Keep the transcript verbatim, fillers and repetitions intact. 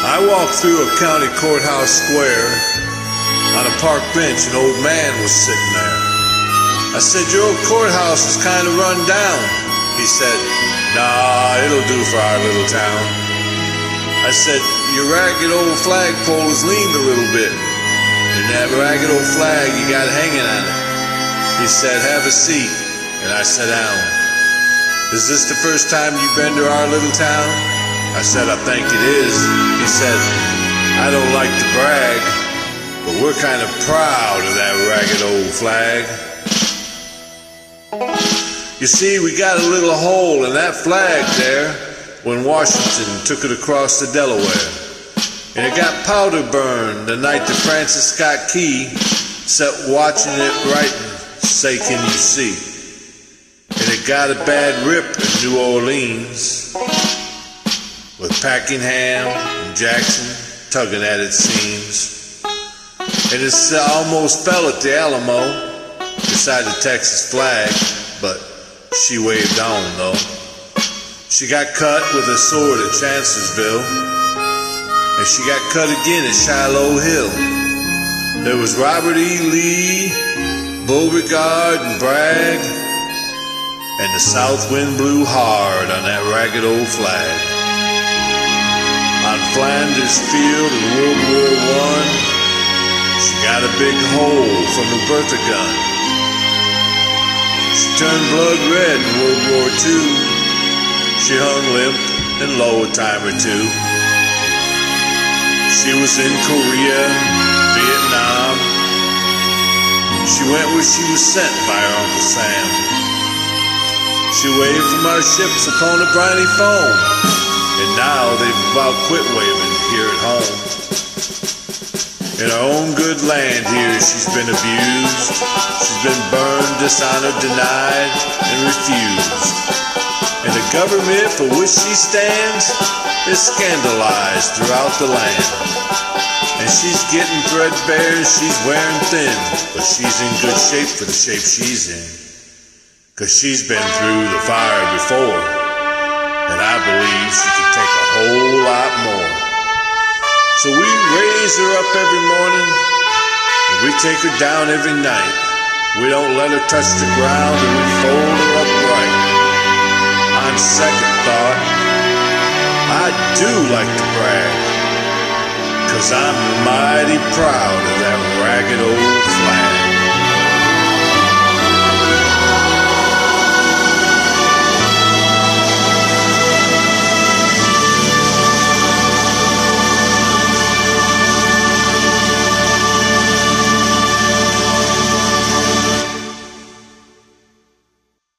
I walked through a county courthouse square. On a park bench, an old man was sitting there. I said, "Your old courthouse is kind of run down." He said, "Nah, it'll do for our little town." I said, "Your ragged old flagpole has leaned a little bit, and that ragged old flag you got hanging on it." He said, "Have a seat," and I sat down. "Is this the first time you've been to our little town?" I said, "I think it is." He said, "I don't like to brag, but we're kind of proud of that ragged old flag. You see, we got a little hole in that flag there when Washington took it across the Delaware. And it got powder burned the night that Francis Scott Key sat watching it writing, 'Say can you see?' And it got a bad rip in New Orleans, with Packenham and Jackson tugging at its seams. And it almost fell at the Alamo beside the Texas flag, but she waved on though. She got cut with a sword at Chancellorsville, and she got cut again at Shiloh Hill. There was Robert E. Lee, Beauregard, and Bragg, and the south wind blew hard on that ragged old flag. On Flanders Field in World War One, she got a big hole from a Bertha gun. She turned blood red in World War Two. She hung limp and low a time or two. She was in Korea, Vietnam. She went where she was sent by her Uncle Sam. She waved from our ships upon the briny foam, and now they've about quit waving here at home. In her own good land here, she's been abused. She's been burned, dishonored, denied, and refused. And the government for which she stands is scandalized throughout the land. And she's getting threadbare, she's wearing thin, but she's in good shape for the shape she's in. 'Cause she's been through the fire before, and I believe she can take a whole lot more. So we raise her up every morning, and we take her down every night. We don't let her touch the ground, and we fold her upright. On second thought, I do like to brag, 'cause I'm mighty proud of that ragged old flag.